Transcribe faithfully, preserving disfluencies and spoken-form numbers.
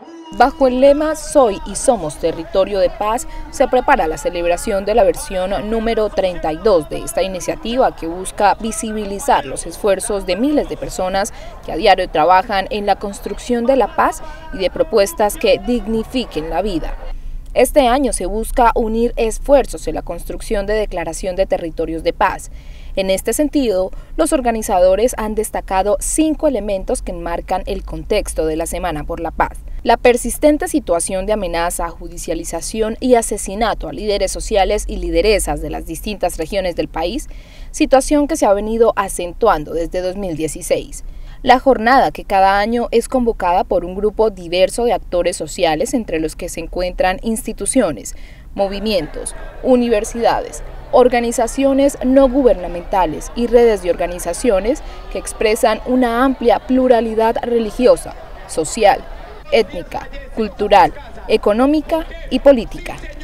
Bajo el lema Soy y Somos Territorio de Paz, se prepara la celebración de la versión número treinta y dos de esta iniciativa que busca visibilizar los esfuerzos de miles de personas que a diario trabajan en la construcción de la paz y de propuestas que dignifiquen la vida. Este año se busca unir esfuerzos en la construcción de declaración de territorios de paz. En este sentido, los organizadores han destacado cinco elementos que enmarcan el contexto de la Semana por la Paz. La persistente situación de amenaza, judicialización y asesinato a líderes sociales y lideresas de las distintas regiones del país, situación que se ha venido acentuando desde dos mil dieciséis. La jornada, que cada año es convocada por un grupo diverso de actores sociales, entre los que se encuentran instituciones, movimientos, universidades, organizaciones no gubernamentales y redes de organizaciones que expresan una amplia pluralidad religiosa, social, étnica, cultural, económica y política.